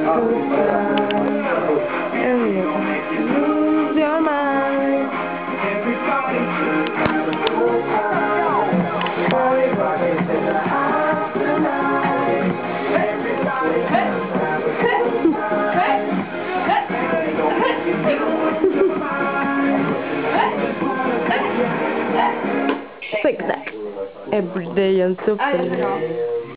and you lose your mind. Everybody's in the house tonight. Everybody has to have a good time. Like that. Every day and so